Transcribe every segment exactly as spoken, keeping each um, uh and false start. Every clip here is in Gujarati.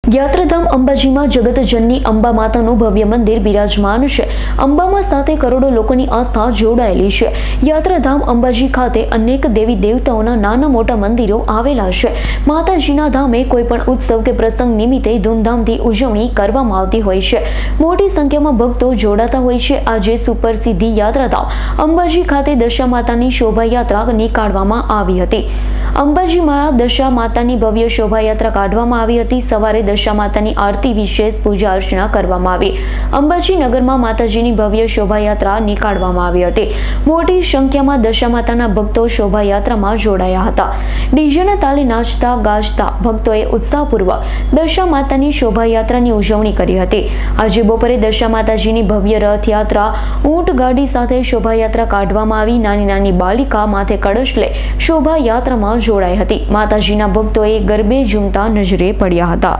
યાત્રાધામ અંબાજીમાં જગતજનની અંબા માતાનું ભવ્ય મંદિર બિરાજમાન છે। અંબામાં સાથે કરોડો લોકોની આસ્થા જોડાયેલી છે। યાત્રાધામ અંબાજી ખાતે અનેક દેવી દેવતાઓના નાના મોટા મંદિરો આવેલા છે। માતાજીના ધામે કોઈ પણ ઉત્સવ કે પ્રસંગ નિમિત્તે ધૂમધામથી ઉજવણી કરવામાં આવતી હોય છે। મોટી સંખ્યામાં ભક્તો જોડાતા હોય છે। આજે સુપ્રસિદ્ધ યાત્રાધામ અંબાજી ખાતે દશા માતાની શોભાયાત્રા નીકાળવામાં આવી હતી। અંબાજીમાં દશા માતાની ભવ્ય શોભાયાત્રા કાઢવામાં આવી હતી। સવારે દશા માતાની આરતી વિશેષ પૂજા અર્ચના કરવામાં આવી। અંબાજી નગરમાં માતાજીની ભવ્ય શોભાયાત્રા નીકાળવામાં આવી હતી। મોટી સંખ્યામાં દશા માતાના ભક્તો શોભાયાત્રામાં જોડાયા હતા। ડીજેના તાલે નાચતા ગાજતા ભક્તોએ ઉત્સાહપૂર્વક દશા માતાની શોભાયાત્રાની ઉજવણી કરી હતી। આજે બપોરે દશા માતાજીની ભવ્ય રથયાત્રા ઊંટ ગાડી સાથે શોભાયાત્રા કાઢવામાં આવી। નાની નાની બાલિકા માથે કળશ લઈ શોભાયાત્રામાં જોડાઈ હતી। માતાજીના ભક્તોએ ગરબે ઝૂમતા નજરે પડ્યા હતા।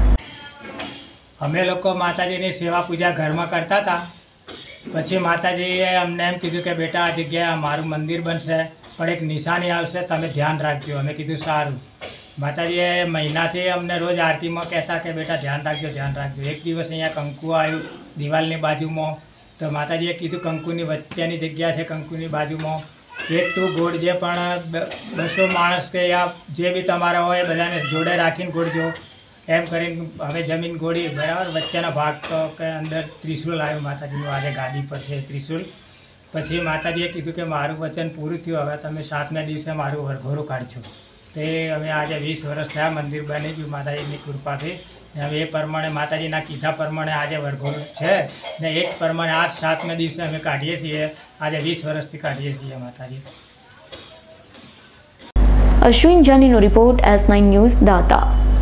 અમે લોકો માતાજીની सेवा पूजा घर में करता था। पछी माताजीए अमने एम कीधुं के बेटा आ जग्याए मारुं मंदिर बनशे पण एक निशानी आवशे, तमे ध्यान राखजो। अमे कीधुं सारुं। माताजीए महीनाथी अमने रोज आरती में कहता कि बेटा ध्यान राखजो ध्यान राखजो। एक दिवस अहींया कंकु आव्युं दीवालनी बाजुमां, तो माताजीए कीधुं कंकुनी वच्चेनी जग्या छे, कंकुनी बाजुमां एक तू गोळजे पण बसो माणस के या जे बी तमारा होय बधाने जोड़े राखीने गोळजो एम करीने हवे जमीन गोળી बराबर वच्चेनो भाग तो के अंदर त्रिशूल आव्युं माताजीनुं आजे गादी पर छे त्रिशूल। पछी माताजीए कीधुं के मारुं वचन पूरुं थयुं, हवे तमे सातमे दिवसे मारुं वरघोड़ुं काढजो। ते हवे आजे वीस वर्ष थया मंदिर बनी गयुं माताजीनी कृपाथी। ने हवे ए प्रमाणे माताजीना कीधा प्रमाणे आजे वरघोड़ुं छे ने एक प्रमाणे आज सातमे दिवसे अमे काढीए छीए। आजे वीस वर्षथी काढीए छीए माताजी। अश्विन जानीनो रिपोर्ट एस नाइन न्यूज़ दाता।